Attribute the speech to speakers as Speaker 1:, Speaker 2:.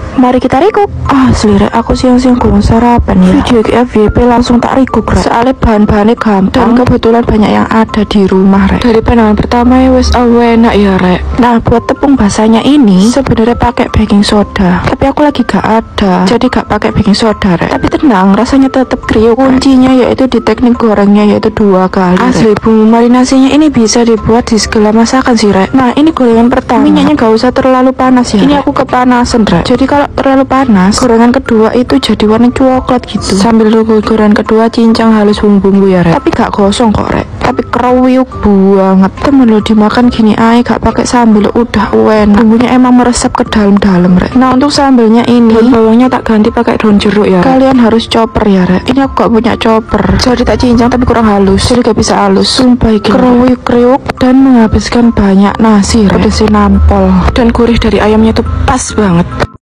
Speaker 1: Mari kita recook. Asli rek, aku siang-siang kurang sarapan ya. Video FYP langsung tak recook rek. Soalnya bahan-bahannya gampang dan kebetulan banyak yang ada di rumah rek. Dari pandangan pertama ya wes enak ya rek. Nah buat tepung basahnya ini sebenarnya pakai baking soda, tapi aku lagi gak ada, jadi gak pakai baking soda rek. Tapi tenang, rasanya tetap kriuk. Kuncinya yaitu di teknik gorengnya, yaitu 2 kali. Asli bumbu marinasinya ini bisa dibuat di segala masakan sih rek. Nah ini gorengan pertama, minyaknya gak usah terlalu panas ya. Ini aku kepanasan rek. Jadi kalau terlalu panas, gorengan kedua itu jadi warna coklat gitu. Sambil nunggu gorengan kedua, cincang halus bumbu-bumbu ya rek. Tapi gak gosong kok rek, tapi kriuk banget. Temen lo dimakan gini aja gak pakai sambal udah enak. Bumbunya emang meresap ke dalam-dalam rek. Nah untuk sambalnya ini, daun bawangnya tak ganti pakai daun jeruk ya rek. Kalian harus chopper ya rek. Ini aku gak punya chopper, jadi tak cincang tapi kurang halus, jadi gak bisa halus. Sumpah iki kriuk dan menghabiskan banyak nasi rek. Pedesnya nampol dan gurih dari ayamnya tuh pas banget.